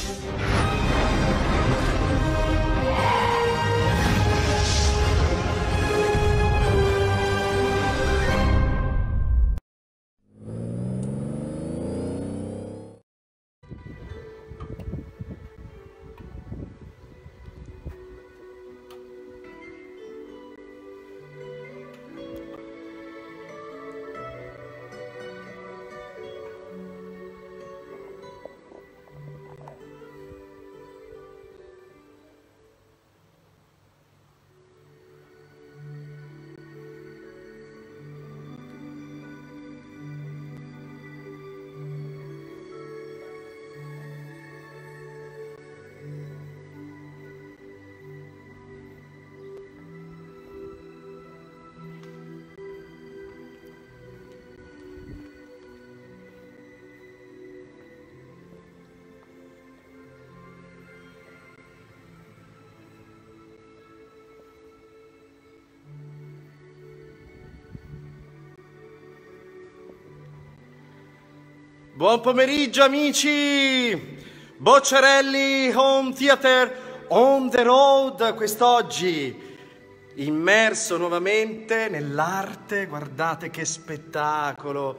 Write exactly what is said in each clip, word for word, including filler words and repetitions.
Buon pomeriggio amici! Bocciarelli Home Theater on the road quest'oggi, immerso nuovamente nell'arte. Guardate che spettacolo,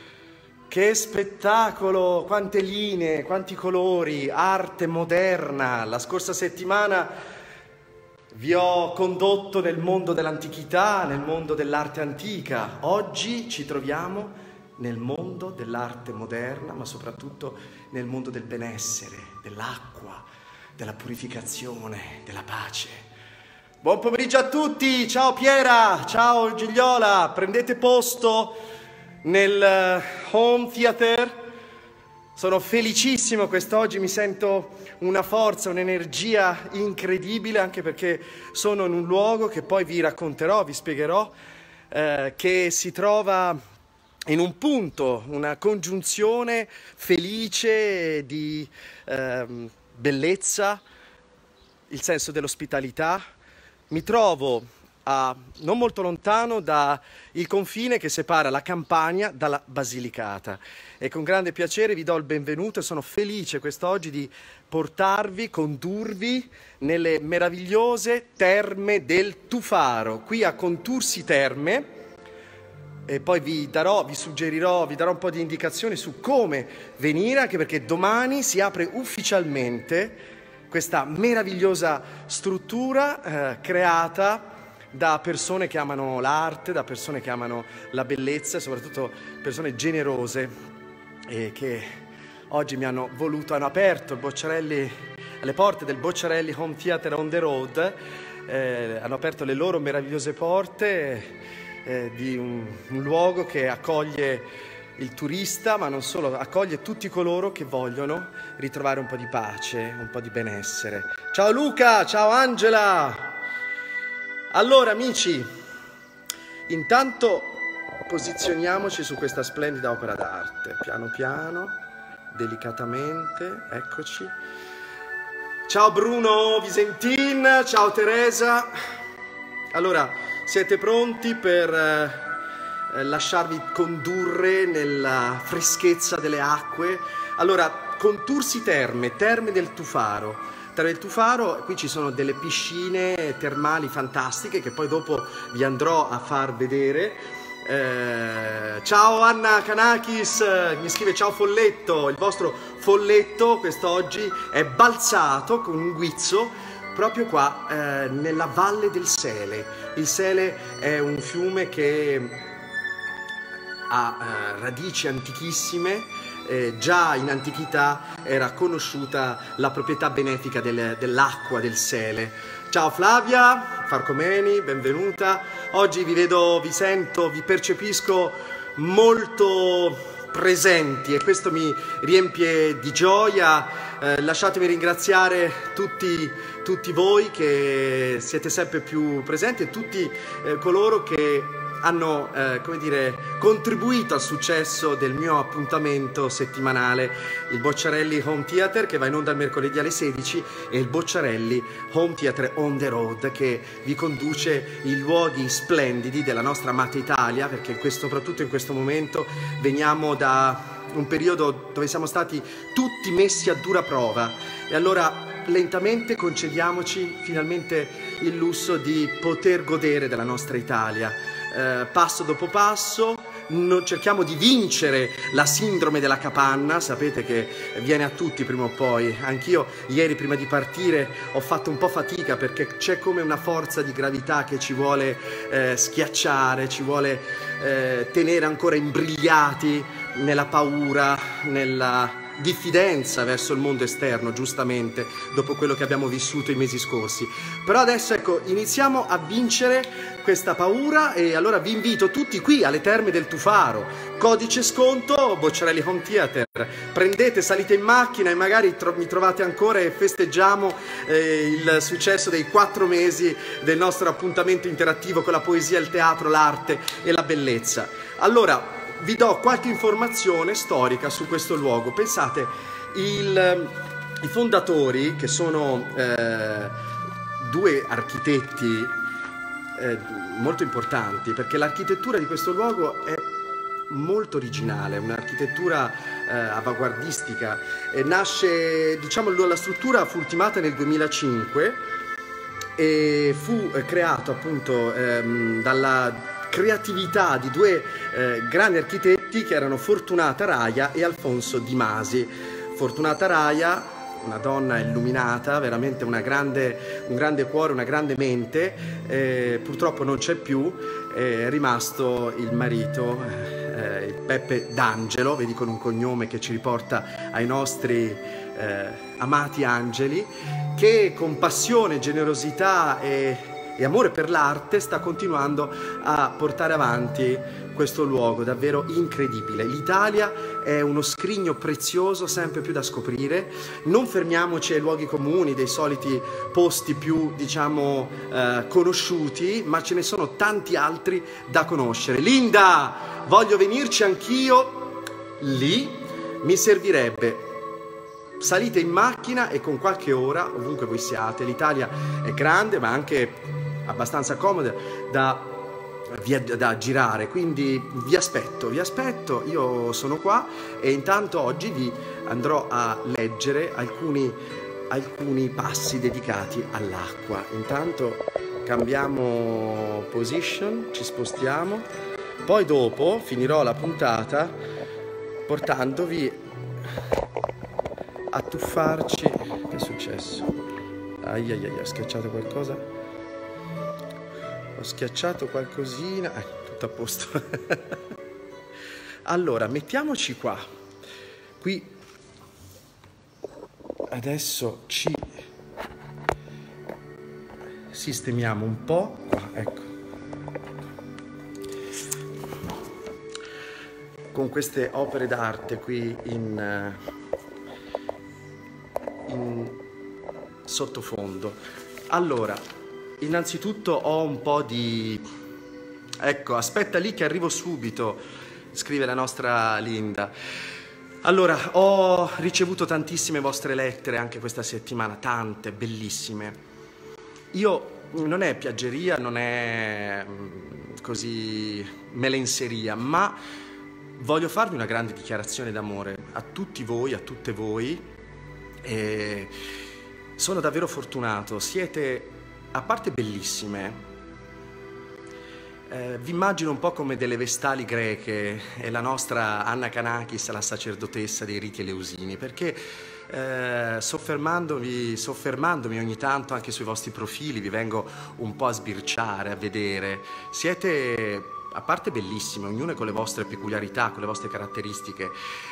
che spettacolo, quante linee, quanti colori, arte moderna. La scorsa settimana vi ho condotto nel mondo dell'antichità, nel mondo dell'arte antica. Oggi ci troviamo nel mondo dell'arte moderna, ma soprattutto nel mondo del benessere, dell'acqua, della purificazione, della pace. Buon pomeriggio a tutti, ciao Piera, ciao Gigliola, prendete posto nel Home Theater. Sono felicissimo quest'oggi, mi sento una forza, un'energia incredibile, anche perché sono in un luogo che poi vi racconterò, vi spiegherò, eh, che si trova in un punto, una congiunzione felice di eh, bellezza, il senso dell'ospitalità. Mi trovo a, non molto lontano dal confine che separa la Campania dalla Basilicata, e con grande piacere vi do il benvenuto e sono felice quest'oggi di portarvi, condurvi nelle meravigliose terme del Tufaro, qui a Contursi Terme. E poi vi darò, vi suggerirò, vi darò un po' di indicazioni su come venire, anche perché domani si apre ufficialmente questa meravigliosa struttura eh, creata da persone che amano l'arte, da persone che amano la bellezza e soprattutto persone generose, e che oggi mi hanno voluto, hanno aperto il Bocciarelli, le porte del Bocciarelli Home Theater on the road, eh, hanno aperto le loro meravigliose porte Eh, di un, un luogo che accoglie il turista, ma non solo, accoglie tutti coloro che vogliono ritrovare un po' di pace, un po' di benessere. Ciao Luca, ciao Angela! Allora amici, intanto posizioniamoci su questa splendida opera d'arte, piano piano, delicatamente, eccoci. Ciao Bruno Visentin, ciao Teresa. Allora, siete pronti per eh, lasciarvi condurre nella freschezza delle acque? Allora, Contursi Terme, Terme del Tufaro. Terme del Tufaro, qui ci sono delle piscine termali fantastiche che poi dopo vi andrò a far vedere. Eh, ciao Anna Kanakis, mi scrive ciao Folletto, il vostro Folletto quest'oggi è balzato con un guizzo proprio qua eh, nella Valle del Sele. Il Sele è un fiume che ha eh, radici antichissime, eh, già in antichità era conosciuta la proprietà benefica del, dell'acqua del Sele. Ciao Flavia Farcomeni, benvenuta. Oggi vi vedo, vi sento, vi percepisco molto presenti e questo mi riempie di gioia. Eh, lasciatemi ringraziare tutti, tutti voi che siete sempre più presenti e tutti eh, coloro che hanno eh, come dire, contribuito al successo del mio appuntamento settimanale, il Bocciarelli Home Theater, che va in onda il mercoledì alle sedici, e il Bocciarelli Home Theater on the road, che vi conduce in luoghi splendidi della nostra amata Italia, perché questo, soprattutto in questo momento veniamo da un periodo dove siamo stati tutti messi a dura prova e allora lentamente concediamoci finalmente il lusso di poter godere della nostra Italia, eh, passo dopo passo. Non cerchiamo di vincere la sindrome della capanna, sapete che viene a tutti prima o poi. Anch'io ieri prima di partire ho fatto un po' fatica perché c'è come una forza di gravità che ci vuole eh, schiacciare, ci vuole eh, tenere ancora imbrigliati nella paura, nella diffidenza verso il mondo esterno, giustamente, dopo quello che abbiamo vissuto i mesi scorsi. Però adesso, ecco, iniziamo a vincere questa paura e allora vi invito tutti qui alle Terme del Tufaro. Codice sconto Bocciarelli Home Theater. Prendete, salite in macchina e magari tro- mi trovate ancora e festeggiamo eh, il successo dei quattro mesi del nostro appuntamento interattivo con la poesia, il teatro, l'arte e la bellezza. Allora, vi do qualche informazione storica su questo luogo. Pensate, il, i fondatori, che sono eh, due architetti eh, molto importanti, perché l'architettura di questo luogo è molto originale, un'architettura eh, avanguardistica. E nasce, diciamo, la struttura fu ultimata nel duemilacinque e fu eh, creato appunto ehm, dalla creatività di due eh, grandi architetti che erano Fortunata Raia e Alfonso Di Masi. Fortunata Raia, una donna illuminata, veramente una grande, un grande cuore, una grande mente, eh, purtroppo non c'è più, è rimasto il marito, eh, il Peppe D'Angelo, vedi, con un cognome che ci riporta ai nostri eh, amati angeli, che con passione, generosità e e amore per l'arte sta continuando a portare avanti questo luogo davvero incredibile. L'Italia è uno scrigno prezioso sempre più da scoprire. Non fermiamoci ai luoghi comuni, dei soliti posti più, diciamo, eh, conosciuti, ma ce ne sono tanti altri da conoscere. Linda, voglio venirci anch'io lì, mi servirebbe. Salite in macchina e con qualche ora, ovunque voi siate, l'Italia è grande ma anche abbastanza comoda da, via, da girare, quindi vi aspetto, vi aspetto, io sono qua e intanto oggi vi andrò a leggere alcuni, alcuni passi dedicati all'acqua. Intanto cambiamo position, ci spostiamo, poi dopo finirò la puntata portandovi a tuffarci. Che è successo? Ai ai ai, ho schiacciato qualcosa? Ho schiacciato qualcosina, eh, tutto a posto. Allora, mettiamoci qua. Qui adesso ci sistemiamo un po'. Qua, ecco. Con queste opere d'arte qui in, in sottofondo. Allora, innanzitutto ho un po' di... Ecco, aspetta lì che arrivo subito, scrive la nostra Linda. Allora, ho ricevuto tantissime vostre lettere anche questa settimana, tante, bellissime. Io, non è piaggeria, non è così melenseria, ma voglio farvi una grande dichiarazione d'amore a tutti voi, a tutte voi. E sono davvero fortunato, siete... a parte bellissime, eh, vi immagino un po' come delle vestali greche e la nostra Anna Kanakis, la sacerdotessa dei riti eleusini, perché eh, soffermandomi, soffermandomi ogni tanto anche sui vostri profili vi vengo un po' a sbirciare, a vedere. Siete, a parte bellissime, ognuna con le vostre peculiarità, con le vostre caratteristiche.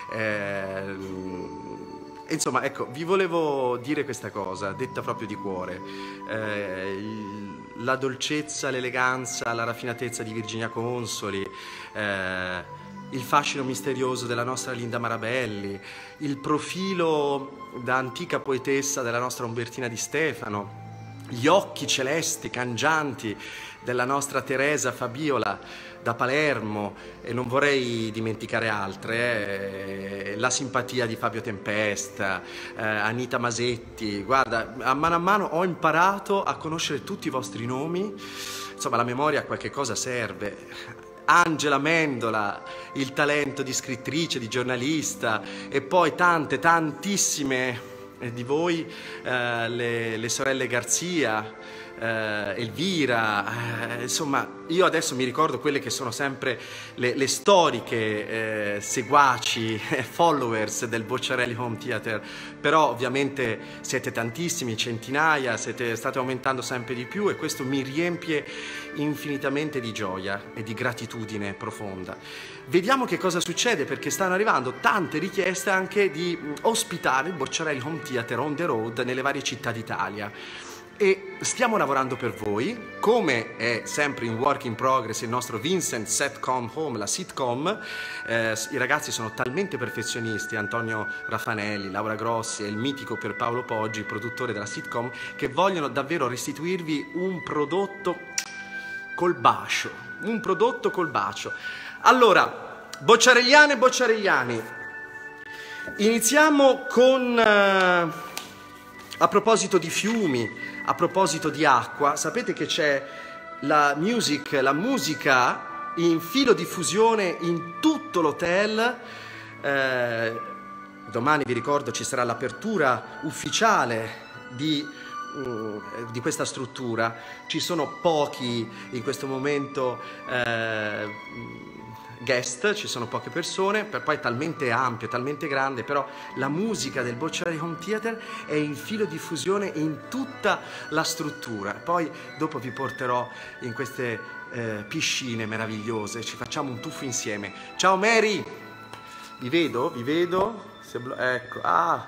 Eh, Insomma, ecco, vi volevo dire questa cosa, detta proprio di cuore. Eh, il, la dolcezza, l'eleganza, la raffinatezza di Virginia Consoli, eh, il fascino misterioso della nostra Linda Marabelli, il profilo da antica poetessa della nostra Umbertina Di Stefano, gli occhi celesti, cangianti della nostra Teresa Fabiola da Palermo, e non vorrei dimenticare altre, eh, la simpatia di Fabio Tempesta, eh, Anita Masetti. Guarda, a mano a mano ho imparato a conoscere tutti i vostri nomi, insomma la memoria a qualche cosa serve. Angela Mendola, il talento di scrittrice, di giornalista, e poi tante, tantissime di voi, eh, le, le sorelle Garzia, Uh, Elvira, uh, insomma, io adesso mi ricordo quelle che sono sempre le, le storiche uh, seguaci, followers del Bocciarelli Home Theater, però ovviamente siete tantissimi, centinaia, siete, state aumentando sempre di più, e questo mi riempie infinitamente di gioia e di gratitudine profonda. Vediamo che cosa succede, perché stanno arrivando tante richieste anche di ospitare il Bocciarelli Home Theater on the road nelle varie città d'Italia. E stiamo lavorando per voi, come è sempre in work in progress il nostro Vincent Setcom Home, la sitcom. Eh, I ragazzi sono talmente perfezionisti, Antonio Raffanelli, Laura Grossi e il mitico Pierpaolo Poggi, il produttore della sitcom, che vogliono davvero restituirvi un prodotto col bacio, un prodotto col bacio. Allora, bocciarelliane e bocciarelliani, iniziamo con... Uh, a proposito di fiumi, a proposito di acqua, sapete che c'è la music, la musica in filo di fusione in tutto l'hotel. Eh, domani, vi ricordo, ci sarà l'apertura ufficiale di, uh, di questa struttura. Ci sono pochi in questo momento eh, guest, ci sono poche persone, per poi è talmente ampio, talmente grande, però la musica del Bocciarelli Home Theater è in filo di fusione in tutta la struttura. Poi dopo vi porterò in queste eh, piscine meravigliose, ci facciamo un tuffo insieme. Ciao Mary! Vi vedo? Vi vedo? Ecco, ah,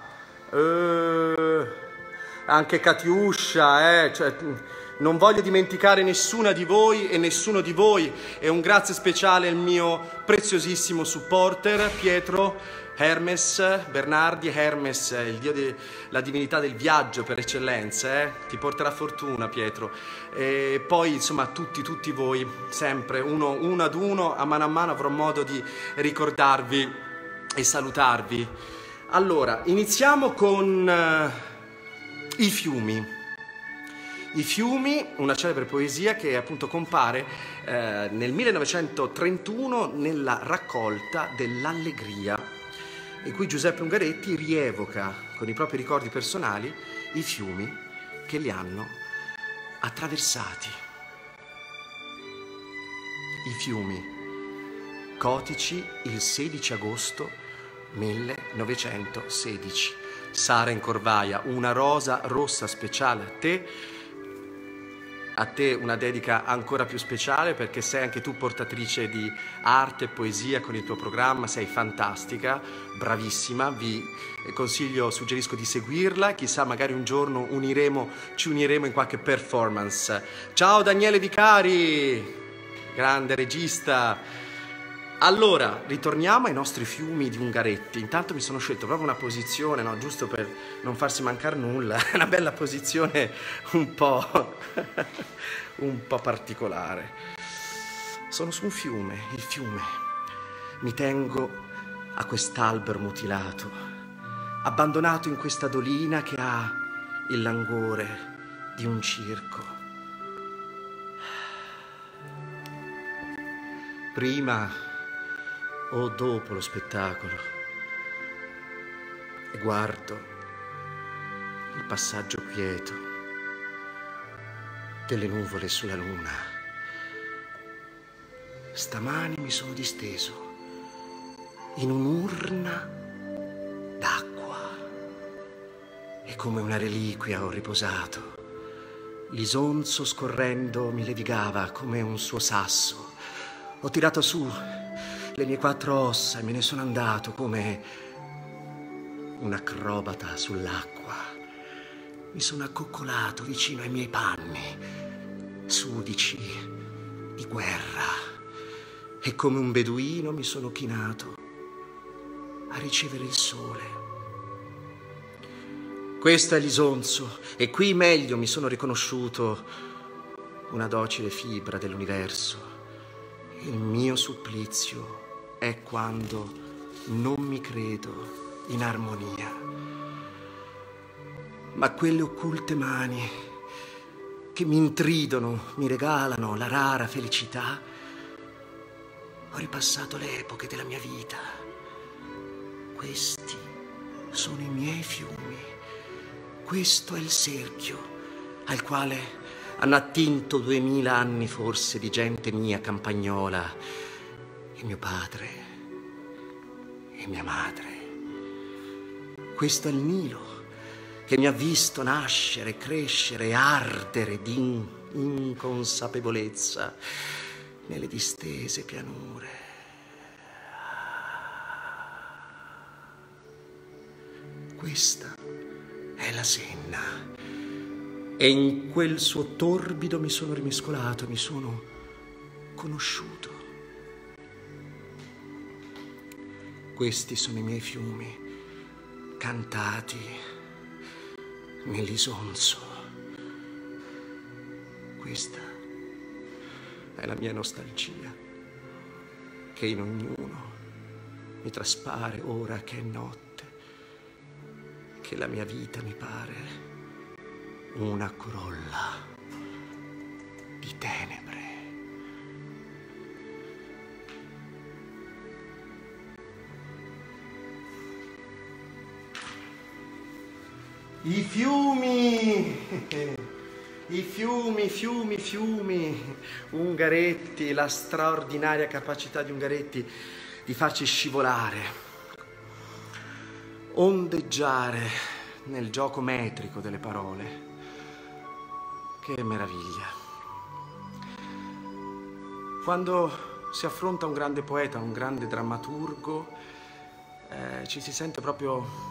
eh, anche Katiuscia, eh, cioè... Non voglio dimenticare nessuna di voi e nessuno di voi, e un grazie speciale al mio preziosissimo supporter Pietro Hermes Bernardi. Hermes, il dio de, la divinità del viaggio per eccellenza, eh? Ti porterà fortuna, Pietro. E poi insomma tutti, tutti voi, sempre uno, uno ad uno, a mano a mano avrò modo di ricordarvi e salutarvi. Allora, iniziamo con uh, i fiumi. I fiumi, una celebre poesia che appunto compare eh, nel millenovecentotrentuno nella raccolta dell'Allegria, in cui Giuseppe Ungaretti rievoca con i propri ricordi personali i fiumi che li hanno attraversati. I fiumi Cotici, il sedici agosto millenovecentosedici. Sara in Corvaia, una rosa rossa speciale a te. A te una dedica ancora più speciale, perché sei anche tu portatrice di arte e poesia con il tuo programma, sei fantastica, bravissima, vi consiglio, suggerisco di seguirla, chissà magari un giorno uniremo, ci uniremo in qualche performance. Ciao Daniele Vicari, grande regista. Allora, ritorniamo ai nostri fiumi di Ungaretti. Intanto mi sono scelto proprio una posizione, no, giusto per non farsi mancare nulla, una bella posizione un po', un po' particolare. Sono su un fiume, il fiume. Mi tengo a quest'albero mutilato, abbandonato in questa dolina che ha il languore di un circo. Prima o dopo lo spettacolo, e guardo il passaggio quieto delle nuvole sulla luna. Stamani mi sono disteso in un'urna d'acqua e come una reliquia ho riposato. L'isonzo scorrendo mi levigava come un suo sasso. Ho tirato su le mie quattro ossa e me ne sono andato come un acrobata sull'acqua. Mi sono accoccolato vicino ai miei panni, sudici di guerra, e come un beduino mi sono chinato a ricevere il sole. Questo è l'isonzo, e qui meglio mi sono riconosciuto una docile fibra dell'universo. Il mio supplizio è quando non mi credo in armonia. Ma quelle occulte mani che mi intridono, mi regalano la rara felicità, Ho ripassato le epoche della mia vita. Questi sono i miei fiumi. Questo è il cerchio al quale hanno attinto duemila anni forse di gente mia campagnola, e mio padre e mia madre. Questo è il Nilo che mi ha visto nascere, crescere, ardere di inconsapevolezza nelle distese pianure. Questa è la Senna, e in quel suo torbido mi sono rimescolato, mi sono conosciuto. Questi sono i miei fiumi cantati nell'isonzo. Questa è la mia nostalgia, che in ognuno mi traspare ora che è notte, che la mia vita mi pare una corolla di tenebre. I fiumi, i fiumi, fiumi, fiumi, Ungaretti, la straordinaria capacità di Ungaretti di farci scivolare, ondeggiare nel gioco metrico delle parole. Che meraviglia! Quando si affronta un grande poeta, un grande drammaturgo, eh, ci si sente proprio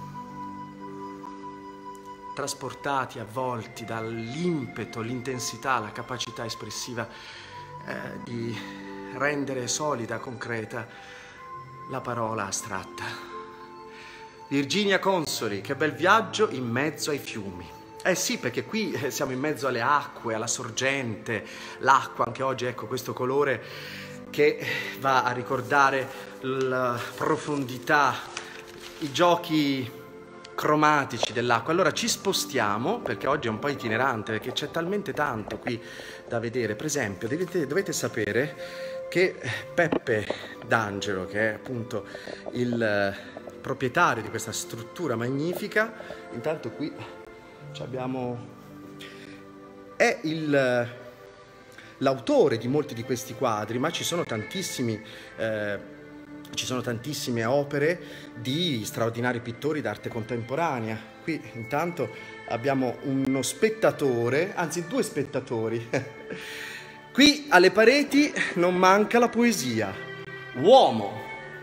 trasportati, avvolti dall'impeto, l'intensità, la capacità espressiva eh, di rendere solida, concreta la parola astratta. Virginia Consoli, che bel viaggio in mezzo ai fiumi. Eh sì, perché qui siamo in mezzo alle acque, alla sorgente, l'acqua anche oggi, ecco, questo colore che va a ricordare la profondità, i giochi cromatici dell'acqua. Allora ci spostiamo, perché oggi è un po' itinerante, perché c'è talmente tanto qui da vedere. Per esempio, dovete, dovete sapere che Peppe D'Angelo, che è appunto il proprietario di questa struttura magnifica, intanto qui abbiamo, è il l'autore di molti di questi quadri, ma ci sono tantissimi eh, ci sono tantissime opere di straordinari pittori d'arte contemporanea. Qui intanto abbiamo uno spettatore, anzi due spettatori. Qui alle pareti non manca la poesia. Uomo,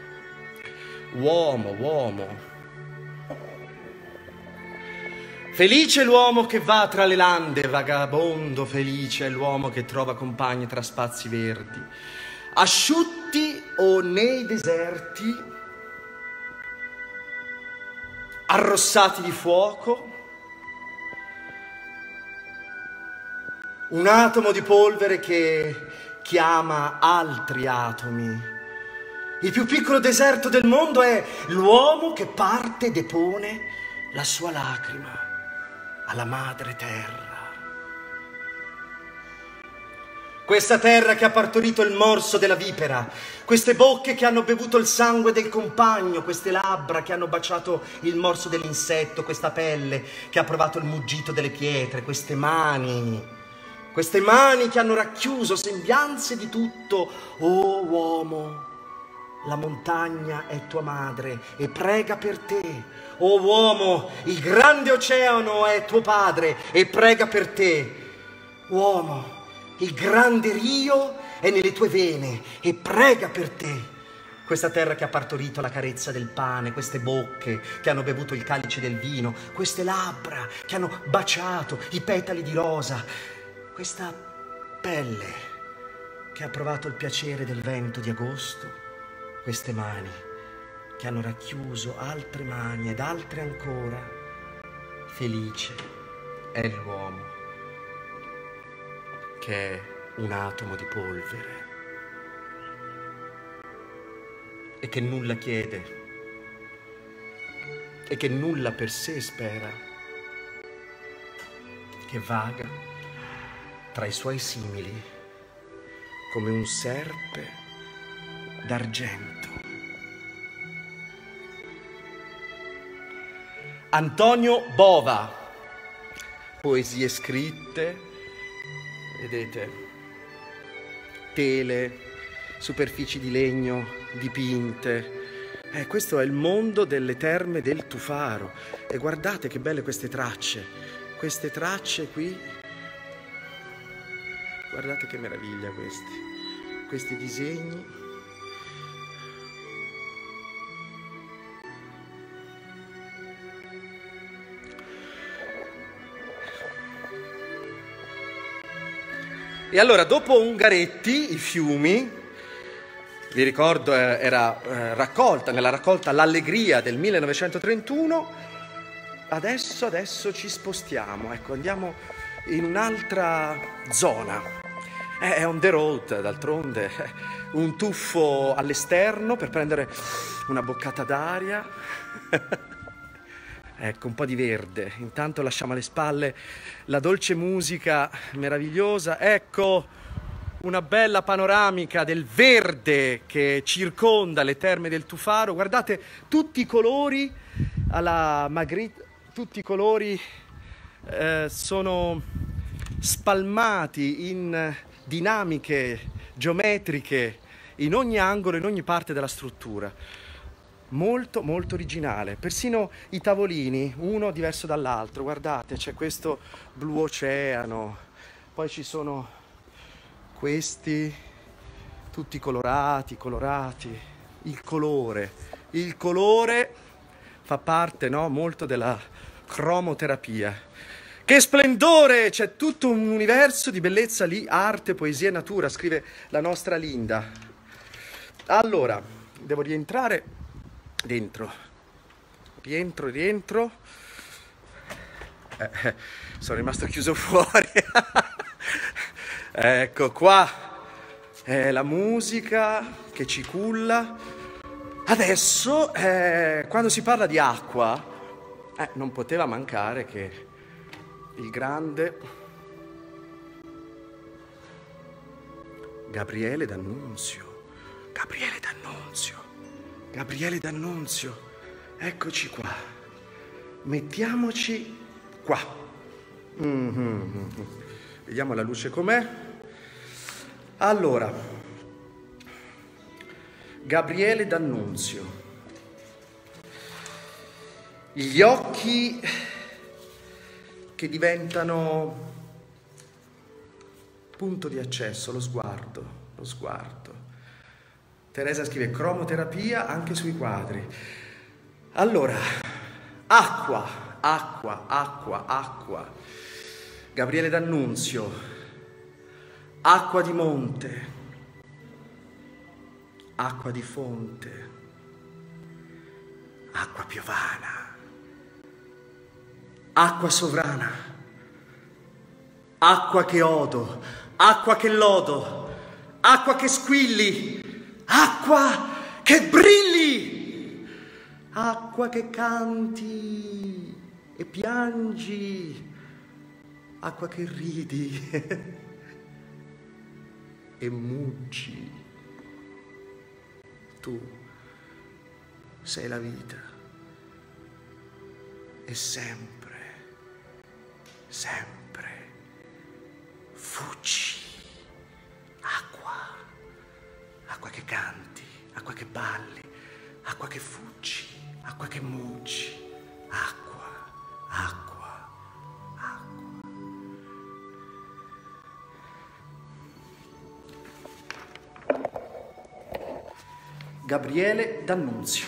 uomo, uomo. Felice l'uomo che va tra le lande, vagabondo felice è l'uomo che trova compagni tra spazi verdi. Asciutti o nei deserti, arrossati di fuoco, un atomo di polvere che chiama altri atomi. Il più piccolo deserto del mondo è l'uomo che parte e depone la sua lacrima alla madre terra. Questa terra che ha partorito il morso della vipera, queste bocche che hanno bevuto il sangue del compagno, queste labbra che hanno baciato il morso dell'insetto, questa pelle che ha provato il muggito delle pietre, queste mani, queste mani che hanno racchiuso sembianze di tutto. Oh uomo, la montagna è tua madre e prega per te. Oh uomo, il grande oceano è tuo padre e prega per te. Uomo, il grande Rio è nelle tue vene e prega per te. Questa terra che ha partorito la carezza del pane, queste bocche che hanno bevuto il calice del vino, queste labbra che hanno baciato i petali di rosa, questa pelle che ha provato il piacere del vento di agosto, queste mani che hanno racchiuso altre mani ed altre ancora. Felice è l'uomo che è un atomo di polvere e che nulla chiede e che nulla per sé spera, che vaga tra i suoi simili come un serpe d'argento. Antonio Bova, poesie scritte, vedete, tele, superfici di legno dipinte. Eh, questo è il mondo delle terme del Tufaro. E guardate che belle queste tracce, queste tracce qui. Guardate che meraviglia questi, questi disegni. E allora, dopo Ungaretti, i fiumi, vi ricordo, eh, era eh, raccolta, nella raccolta L'Allegria del millenovecentotrentuno, adesso, adesso ci spostiamo, ecco, andiamo in un'altra zona. Eh, è on the road, d'altronde, eh, un tuffo all'esterno per prendere una boccata d'aria. Ecco, un po' di verde. Intanto lasciamo alle spalle la dolce musica meravigliosa. Ecco una bella panoramica del verde che circonda le terme del Tufaro. Guardate tutti i colori alla Magritte, tutti i colori eh, sono spalmati in dinamiche geometriche in ogni angolo, in ogni parte della struttura. Molto molto originale, persino i tavolini, uno diverso dall'altro. Guardate, c'è questo blu oceano, poi ci sono questi tutti colorati, colorati. Il colore, il colore fa parte, no, molto della cromoterapia. Che splendore! C'è tutto un universo di bellezza lì, arte, poesia e natura, scrive la nostra Linda. Allora, devo rientrare dentro, rientro, rientro. Eh, eh, sono rimasto chiuso fuori. Ecco qua, è la musica che ci culla. Adesso, eh, quando si parla di acqua, eh, non poteva mancare che il grande Gabriele D'Annunzio, Gabriele D'Annunzio, Gabriele D'Annunzio, eccoci qua, mettiamoci qua. Mm-hmm. Vediamo la luce com'è. Allora, Gabriele D'Annunzio, gli occhi che diventano punto di accesso, lo sguardo, lo sguardo. Teresa scrive cromoterapia anche sui quadri. Allora, acqua, acqua, acqua, acqua. Gabriele D'Annunzio, acqua di monte, acqua di fonte, acqua piovana, acqua sovrana, acqua che odo, acqua che lodo, acqua che squilli, acqua che brilli, acqua che canti e piangi, acqua che ridi e muggi. Tu sei la vita e sempre, sempre fuggi. Acqua, acqua che canti, acqua che balli, acqua che fuggi, acqua che muggi, acqua, acqua. Gabriele D'Annunzio.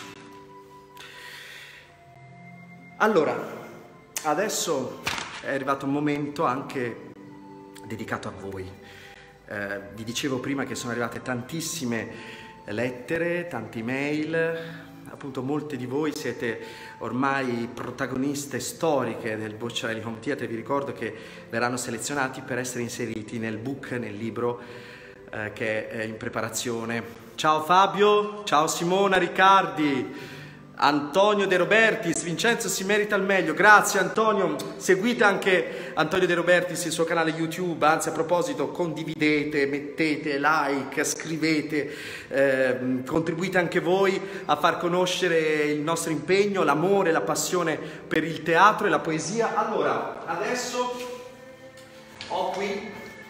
Allora, adesso è arrivato un momento anche dedicato a voi. Eh, vi dicevo prima che sono arrivate tantissime lettere, tante email, appunto molte di voi siete ormai protagoniste storiche del Bocciarelli Home Theatre. Vi ricordo che verranno selezionati per essere inseriti nel book, nel libro eh, che è in preparazione. Ciao Fabio, ciao Simona Riccardi, Antonio De Robertis, Vincenzo si merita il meglio, grazie Antonio, seguite anche Antonio De Robertis, il suo canale YouTube, anzi a proposito condividete, mettete like, scrivete, eh, contribuite anche voi a far conoscere il nostro impegno, l'amore, la passione per il teatro e la poesia. Allora, adesso ho qui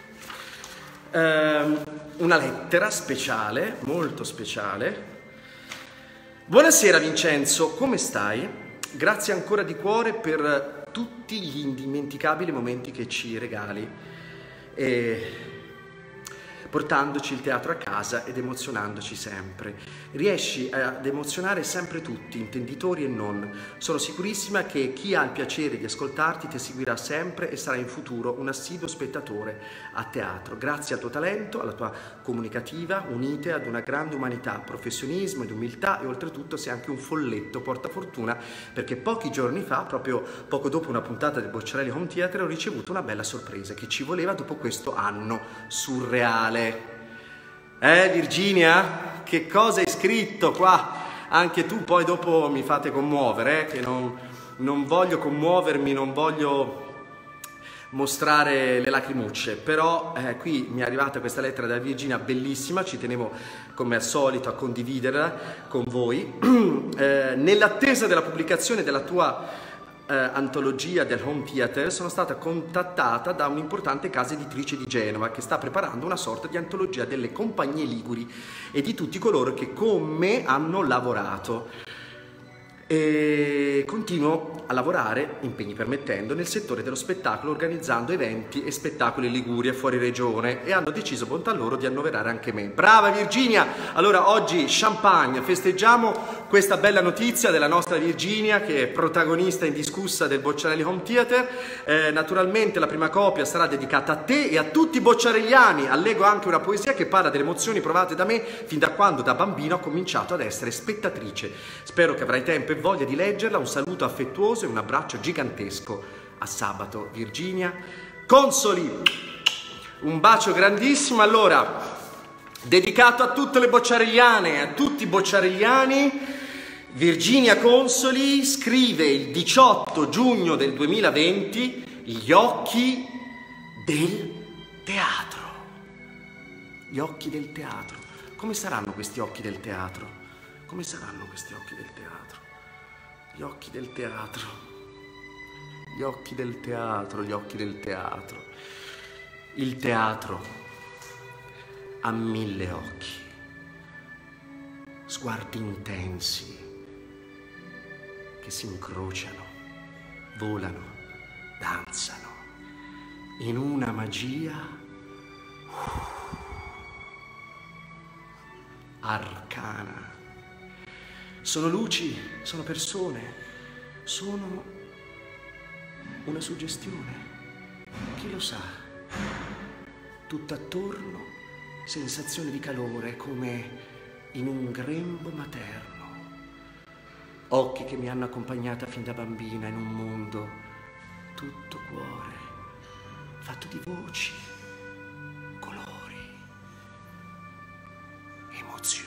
eh, una lettera speciale, molto speciale. Buonasera Vincenzo, come stai? Grazie ancora di cuore per tutti gli indimenticabili momenti che ci regali, e portandoci il teatro a casa ed emozionandoci sempre. Riesci ad emozionare sempre tutti, intenditori e non. Sono sicurissima che chi ha il piacere di ascoltarti ti seguirà sempre e sarà in futuro un assiduo spettatore a teatro. Grazie al tuo talento, alla tua comunicativa, unite ad una grande umanità, professionismo ed umiltà, e oltretutto sei anche un folletto portafortuna, perché pochi giorni fa, proprio poco dopo una puntata del Bocciarelli Home Theatre, ho ricevuto una bella sorpresa che ci voleva dopo questo anno surreale. Eh Virginia? Che cosa hai scritto qua? Anche tu poi dopo mi fate commuovere, eh? Che non, non voglio commuovermi, non voglio mostrare le lacrimucce, però eh, qui mi è arrivata questa lettera da Virginia bellissima, ci tenevo come al solito a condividerla con voi. eh, nell'attesa della pubblicazione della tua eh, antologia del Home Theatre sono stata contattata da un'importante casa editrice di Genova che sta preparando una sorta di antologia delle compagnie liguri e di tutti coloro che con me hanno lavorato. E continuo a lavorare, impegni permettendo, nel settore dello spettacolo, organizzando eventi e spettacoli in Liguria e fuori regione, e hanno deciso, bontà loro, di annoverare anche me. Brava Virginia! Allora oggi champagne, festeggiamo questa bella notizia della nostra Virginia, che è protagonista indiscussa del Bocciarelli Home Theatre. Eh, naturalmente la prima copia sarà dedicata a te e a tutti i bocciarelliani. Allego anche una poesia che parla delle emozioni provate da me fin da quando da bambino ho cominciato ad essere spettatrice. Spero che avrai tempo e voglia di leggerla. Un saluto affettuoso e un abbraccio gigantesco. A sabato, Virginia Consoli. Un bacio grandissimo. Allora, dedicato a tutte le bocciarelliane, a tutti i bocciarelliani, Virginia Consoli scrive il diciotto giugno del duemilaventi Gli occhi del teatro. Gli occhi del teatro. Come saranno questi occhi del teatro? Come saranno questi occhi del teatro? Gli occhi del teatro, gli occhi del teatro, gli occhi del teatro. Il teatro ha mille occhi, sguardi intensi che si incrociano, volano, danzano in una magia arcana. Sono luci, sono persone, sono una suggestione. Chi lo sa? Tutt'attorno sensazione di calore come in un grembo materno. Occhi che mi hanno accompagnata fin da bambina in un mondo tutto cuore, fatto di voci, colori, emozioni.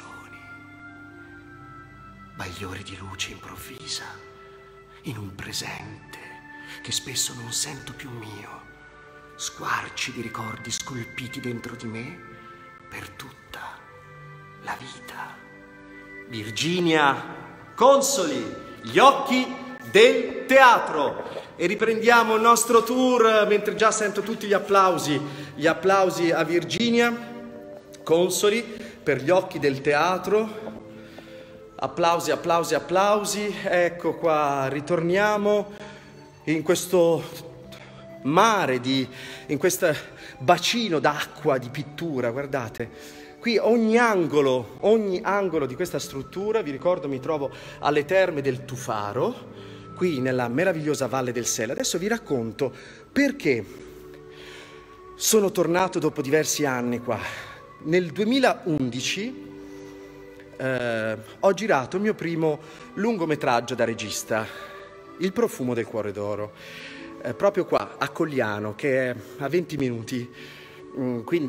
Bagliori di luce improvvisa, in un presente che spesso non sento più mio, squarci di ricordi scolpiti dentro di me per tutta la vita. Virginia Consoli, Gli occhi del teatro. E riprendiamo il nostro tour, mentre già sento tutti gli applausi, gli applausi a Virginia Consoli per Gli occhi del teatro. Applausi, applausi, applausi. Ecco qua, ritorniamo in questo mare, di, in questo bacino d'acqua, di pittura. Guardate, qui ogni angolo, ogni angolo di questa struttura, vi ricordo, mi trovo alle terme del Tufaro, qui nella meravigliosa Valle del Sele. Adesso vi racconto perché sono tornato dopo diversi anni qua. Nel duemilaundici Eh, ho girato il mio primo lungometraggio da regista, Il profumo del cuore d'oro, eh, proprio qua a Cogliano, che è a venti minuti, mm, quindi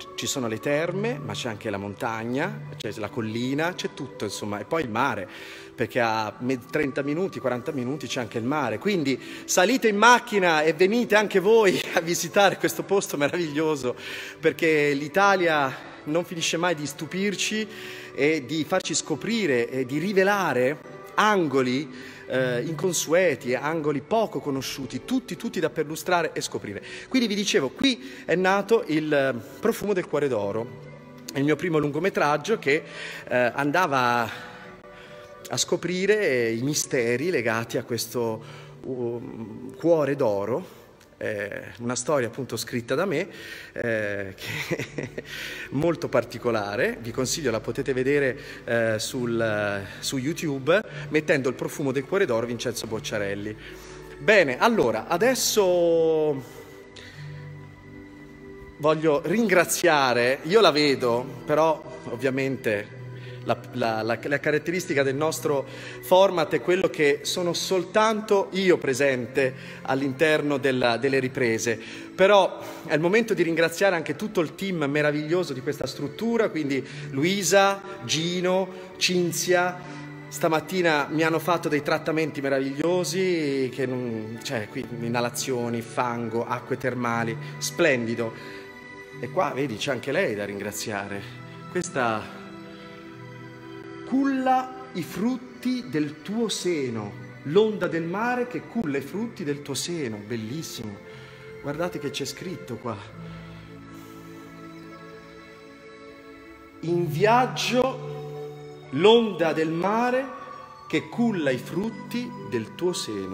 ci sono le terme, ma c'è anche la montagna, c'è la collina, c'è tutto insomma, e poi il mare, perché a trenta minuti, quaranta minuti c'è anche il mare, quindi salite in macchina e venite anche voi a visitare questo posto meraviglioso, perché l'Italia non finisce mai di stupirci e di farci scoprire e di rivelare angoli eh, inconsueti, angoli poco conosciuti, tutti, tutti da perlustrare e scoprire. Quindi vi dicevo, qui è nato il Profumo del Cuore d'Oro, il mio primo lungometraggio che eh, andava a scoprire i misteri legati a questo uh, cuore d'oro. Eh, una storia appunto scritta da me, eh, che è molto particolare, vi consiglio, la potete vedere eh, sul, su YouTube mettendo il Profumo del Cuore d'Oro Vincenzo Bocciarelli. Bene, allora adesso voglio ringraziare, io la vedo, però ovviamente La, la, la, la caratteristica del nostro format è quello che sono soltanto io presente all'interno della, delle riprese, però è il momento di ringraziare anche tutto il team meraviglioso di questa struttura, quindi Luisa, Gino, Cinzia. Stamattina mi hanno fatto dei trattamenti meravigliosi, che non, cioè qui inalazioni, fango, acque termali, splendido. E qua vedi c'è anche lei da ringraziare, questa culla i frutti del tuo seno, l'onda del mare che culla i frutti del tuo seno, bellissimo. Guardate che c'è scritto qua. In viaggio l'onda del mare che culla i frutti del tuo seno.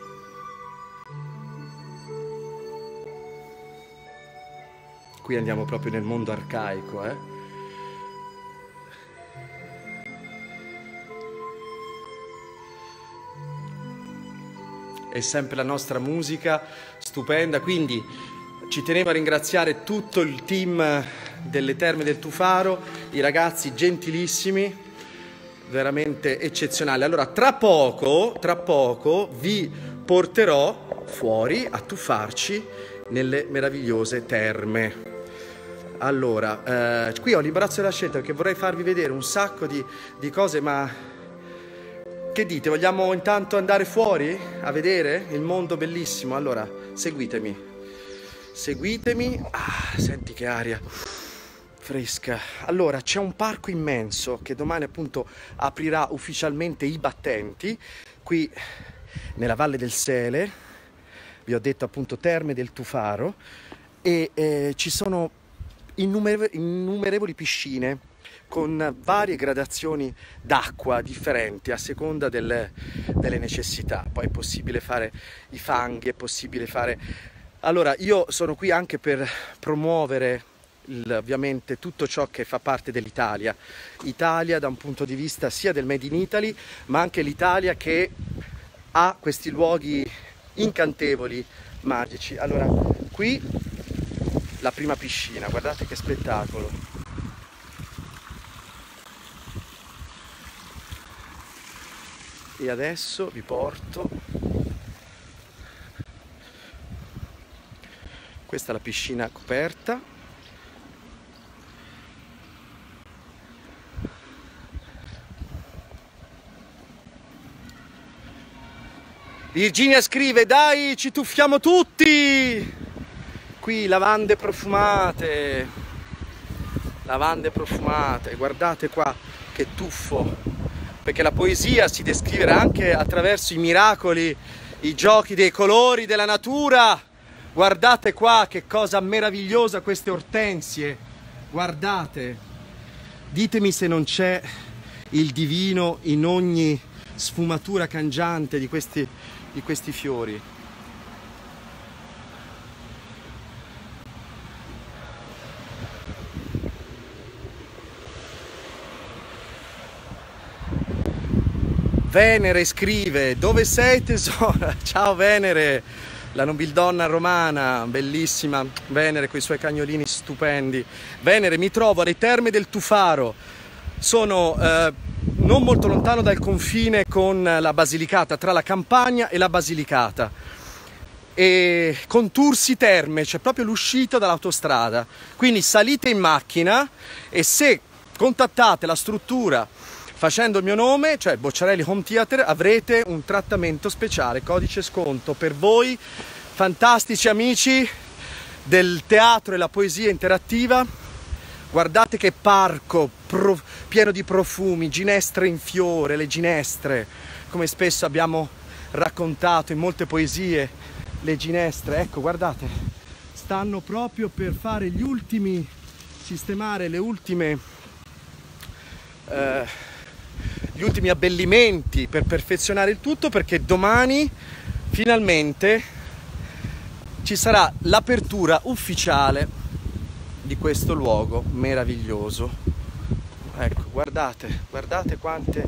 Qui andiamo proprio nel mondo arcaico, eh? È sempre la nostra musica stupenda, quindi ci tenevo a ringraziare tutto il team delle Terme del Tufaro, i ragazzi gentilissimi, veramente eccezionali. Allora tra poco, tra poco vi porterò fuori a tuffarci nelle meravigliose terme. Allora, eh, qui ho l'imbarazzo della scelta perché vorrei farvi vedere un sacco di, di cose, ma che dite? Vogliamo intanto andare fuori a vedere il mondo bellissimo? Allora, seguitemi. Seguitemi. Ah, senti che aria fresca. Allora, c'è un parco immenso che domani appunto aprirà ufficialmente i battenti. Qui nella Valle del Sele, vi ho detto appunto Terme del Tufaro, e eh, ci sono innumer- innumerevoli piscine con varie gradazioni d'acqua differenti a seconda delle, delle necessità. Poi è possibile fare i fanghi, è possibile fare... Allora, io sono qui anche per promuovere il, ovviamente tutto ciò che fa parte dell'Italia. Italia da un punto di vista sia del Made in Italy, ma anche l'Italia che ha questi luoghi incantevoli, magici. Allora, qui la prima piscina, guardate che spettacolo. E adesso vi porto, questa è la piscina coperta, Virginia scrive: dai, ci tuffiamo tutti! Qui lavande profumate, lavande profumate, guardate qua che tuffo. Perché la poesia si descriverà anche attraverso i miracoli, i giochi dei colori della natura. Guardate qua che cosa meravigliosa queste ortensie, guardate. Ditemi se non c'è il divino in ogni sfumatura cangiante di questi, di questi fiori. Venere scrive: dove sei tesoro? Ciao Venere, la nobildonna romana, bellissima Venere con i suoi cagnolini stupendi. Venere, mi trovo alle Terme del Tufaro, sono eh, non molto lontano dal confine con la Basilicata, tra la Campania e la Basilicata. e Contursi Terme, c'è proprio l'uscita dall'autostrada. Quindi salite in macchina e se contattate la struttura facendo il mio nome, cioè Bocciarelli Home Theater, avrete un trattamento speciale, codice sconto per voi fantastici amici del teatro e la poesia interattiva. Guardate che parco pro, pieno di profumi, ginestre in fiore, le ginestre, come spesso abbiamo raccontato in molte poesie, le ginestre, ecco guardate, stanno proprio per fare gli ultimi, sistemare le ultime, eh, gli ultimi abbellimenti per perfezionare il tutto, perché domani finalmente ci sarà l'apertura ufficiale di questo luogo meraviglioso. Ecco, guardate, guardate quante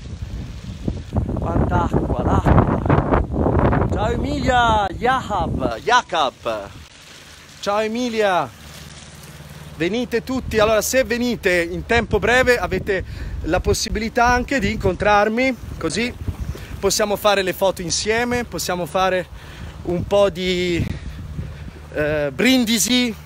quanta acqua, l'acqua. Ciao Emilia, Jacob, Jacob. Ciao Emilia. Venite tutti. Allora, se venite in tempo breve avete la possibilità anche di incontrarmi, così possiamo fare le foto insieme, possiamo fare un po' di eh, brindisi.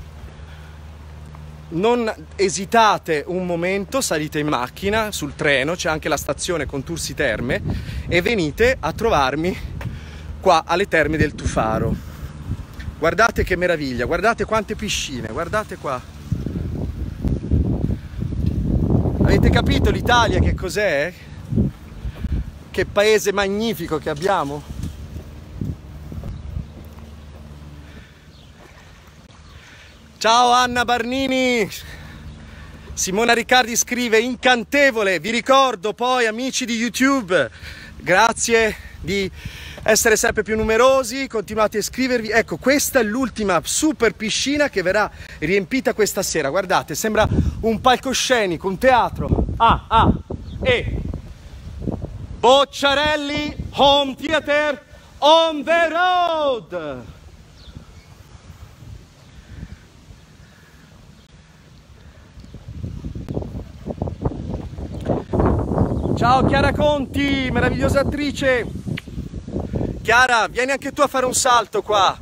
Non esitate un momento, salite in macchina, sul treno, c'è anche la stazione Contursi Terme, e venite a trovarmi qua alle Terme del Tufaro. Guardate che meraviglia, guardate quante piscine, guardate qua. Avete capito l'Italia che cos'è? Che paese magnifico che abbiamo? Ciao Anna Barnini. Simona Riccardi scrive incantevole. Vi ricordo poi, amici di YouTube, grazie di essere sempre più numerosi, continuate a iscrivervi. Ecco, questa è l'ultima super piscina che verrà riempita questa sera. Guardate, sembra un palcoscenico, un teatro. Ah, ah, e Bocciarelli Home Theater on the road. Ciao Chiara Conti, meravigliosa attrice. Chiara, vieni anche tu a fare un salto qua.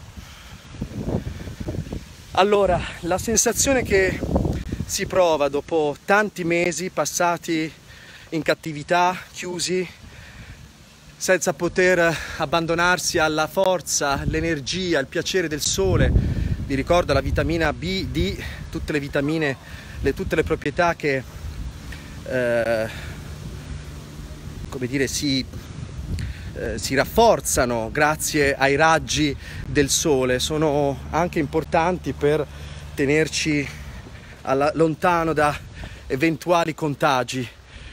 Allora, la sensazione che si prova dopo tanti mesi passati in cattività, chiusi, senza poter abbandonarsi alla forza, l'energia, il piacere del sole. Vi ricordo la vitamina B, D, tutte le vitamine, le, tutte le proprietà che eh, come dire, si, eh, si rafforzano grazie ai raggi del sole, sono anche importanti per tenerci alla, lontano da eventuali contagi.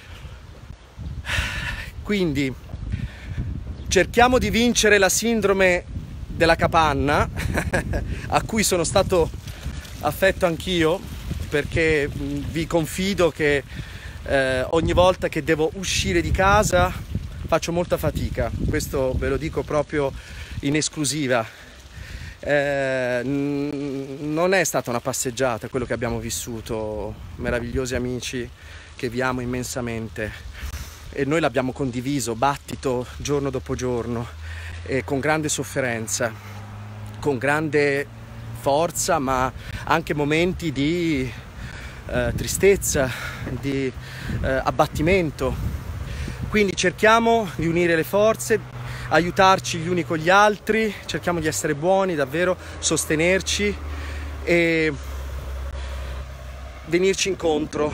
Quindi cerchiamo di vincere la sindrome della capanna a cui sono stato affetto anch'io, perché vi confido che Eh, ogni volta che devo uscire di casa faccio molta fatica, questo ve lo dico proprio in esclusiva. Eh, non è stata una passeggiata quello che abbiamo vissuto, meravigliosi amici che vi amo immensamente, e noi l'abbiamo condiviso battito giorno dopo giorno, e con grande sofferenza, con grande forza, ma anche momenti di Eh, tristezza, di eh, abbattimento. Quindi cerchiamo di unire le forze, aiutarci gli uni con gli altri, cerchiamo di essere buoni davvero, sostenerci e venirci incontro.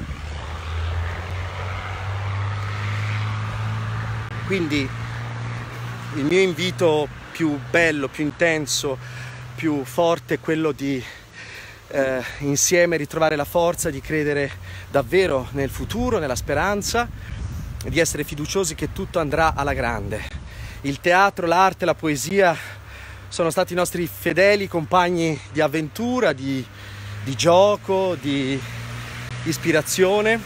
Quindi il mio invito più bello, più intenso, più forte è quello di Eh, insieme ritrovare la forza di credere davvero nel futuro, nella speranza, di essere fiduciosi che tutto andrà alla grande. Il teatro, l'arte, la poesia sono stati i nostri fedeli compagni di avventura, di, di gioco, di ispirazione,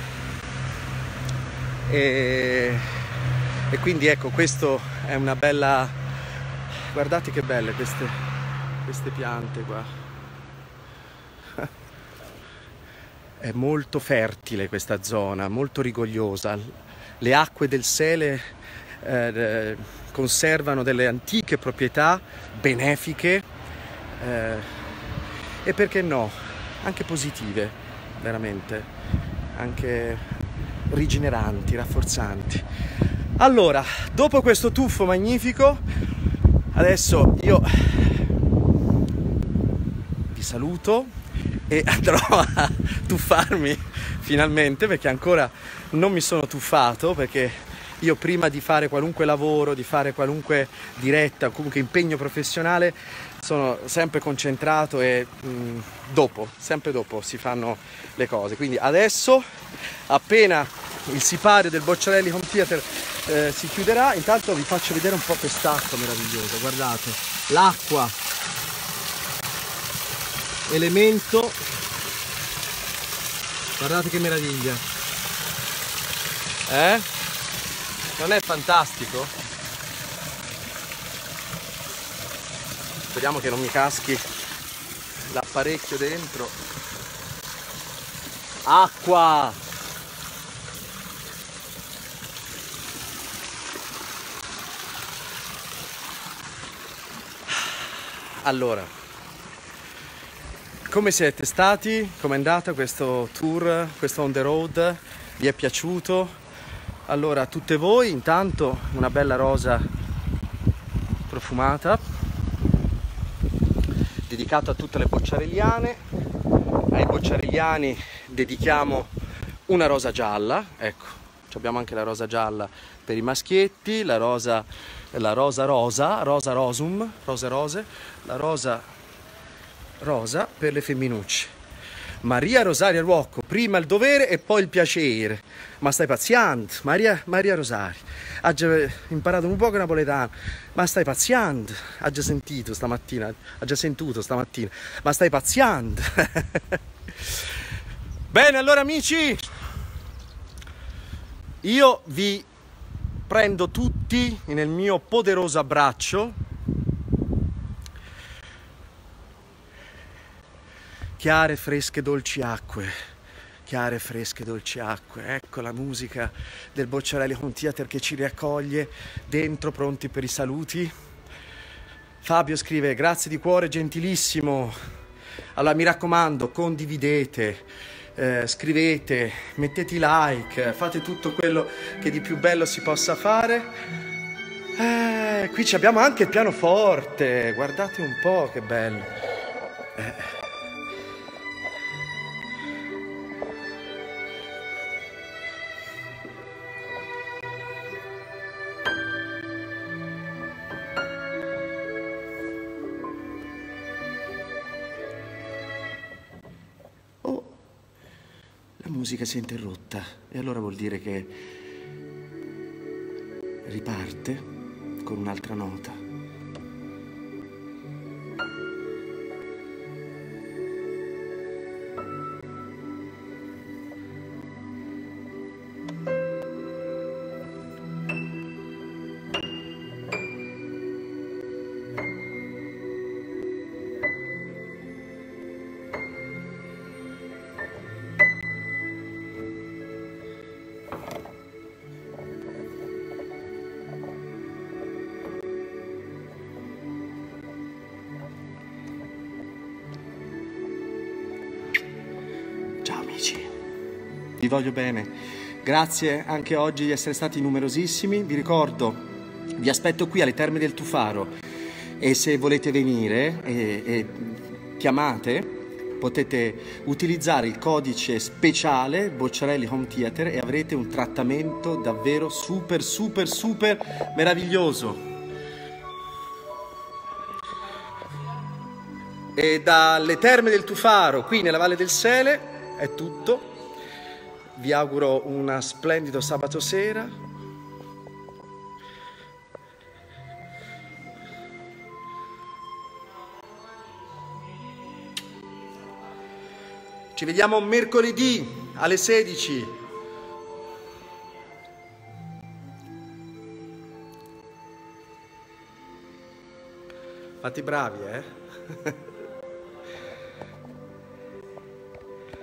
e, e quindi ecco, questo è una bella, guardate che belle queste, queste piante qua. È molto fertile questa zona, molto rigogliosa. Le acque del Sele eh, conservano delle antiche proprietà benefiche eh, e perché no, anche positive, veramente, anche rigeneranti, rafforzanti. Allora, dopo questo tuffo magnifico, adesso io vi saluto e andrò a tuffarmi finalmente, perché ancora non mi sono tuffato, perché io prima di fare qualunque lavoro, di fare qualunque diretta, comunque impegno professionale, sono sempre concentrato e mh, dopo, sempre dopo si fanno le cose. Quindi adesso, appena il sipario del Bocciarelli Home Theater eh, si chiuderà, intanto vi faccio vedere un po' quest'acqua meravigliosa. Guardate, l'acqua, elemento, guardate che meraviglia, eh? Non è fantastico? Speriamo che non mi caschi l'apparecchio dentro. Acqua! Allora, come siete stati? Com'è andata questo tour, questo on the road? Vi è piaciuto? Allora, a tutte voi intanto una bella rosa profumata, dedicato a tutte le bocciarelliane. Ai bocciarelliani dedichiamo una rosa gialla, ecco, abbiamo anche la rosa gialla per i maschietti, la rosa, la rosa rosa, rosa rosum, rosa rose, la rosa rosa per le femminucce. Maria Rosaria Ruocco, prima il dovere e poi il piacere. Ma stai pazziando? Maria, Maria Rosaria, ha già imparato un po' napoletano, ma stai pazziando? Ha già sentito stamattina, ha già sentito stamattina, ma stai pazziando? Bene, allora amici, io vi prendo tutti nel mio poderoso abbraccio. Chiare, fresche, dolci acque, chiare, fresche, dolci acque. Ecco la musica del Bocciarelli Home Theater che ci riaccoglie dentro, pronti per i saluti. Fabio scrive: grazie di cuore, gentilissimo. Allora mi raccomando, condividete, eh, scrivete, mettete i like, fate tutto quello che di più bello si possa fare. Eh, qui abbiamo anche il pianoforte, guardate un po' che bello. Eh. La musica si è interrotta e allora vuol dire che riparte con un'altra nota. Vi voglio bene, grazie anche oggi di essere stati numerosissimi. Vi ricordo, vi aspetto qui alle Terme del Tufaro e se volete venire e, e chiamate, potete utilizzare il codice speciale Bocciarelli Home Theater e avrete un trattamento davvero super super super meraviglioso. E dalle Terme del Tufaro qui nella Valle del Sele è tutto. Vi auguro un splendido sabato sera. Ci vediamo mercoledì alle sedici. Fate bravi, eh?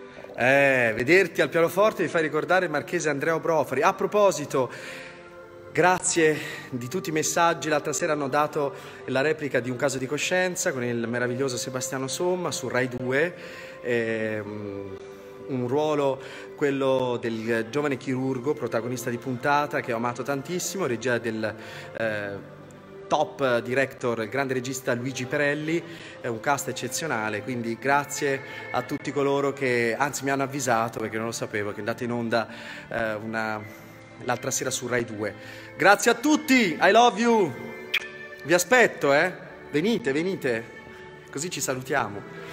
Eh, vederti al pianoforte mi fa ricordare il marchese Andrea Brofari. A proposito, Grazie di tutti i messaggi. L'altra sera hanno dato la replica di Un caso di coscienza con il meraviglioso Sebastiano Somma su Rai due. Ehm, un ruolo, quello del giovane chirurgo, protagonista di puntata, che ho amato tantissimo, regia del eh, top director, il grande regista Luigi Perelli, è un cast eccezionale, quindi grazie a tutti coloro che, anzi mi hanno avvisato perché non lo sapevo, che è andata in onda eh, una... l'altra sera su Rai due. Grazie a tutti, I love you, vi aspetto, eh? Venite, venite, così ci salutiamo.